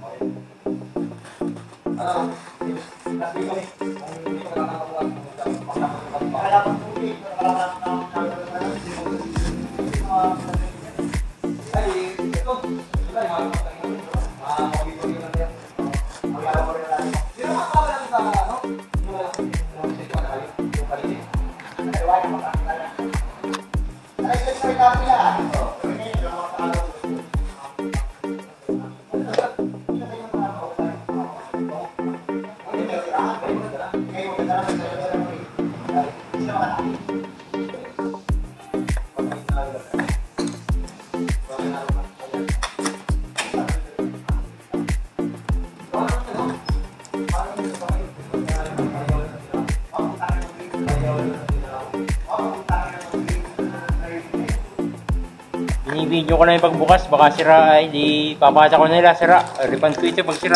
Binibidyo ko na yung pagbukas, baka sira ay di papasa ko nila, sira. Refund ko ito pag sira.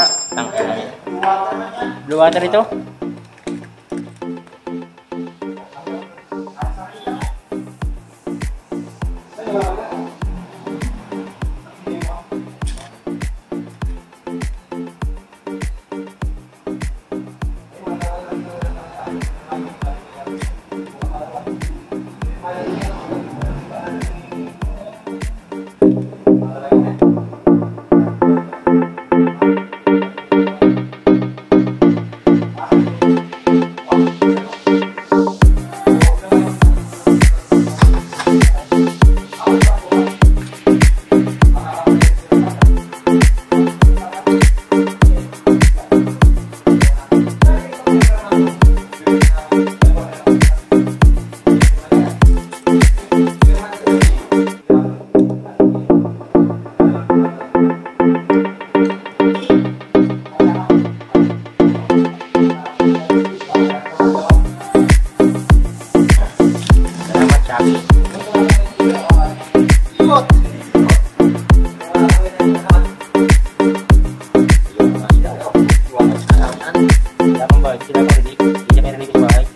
Blue water ito. Sila kung hindi kami narinig sa bahay.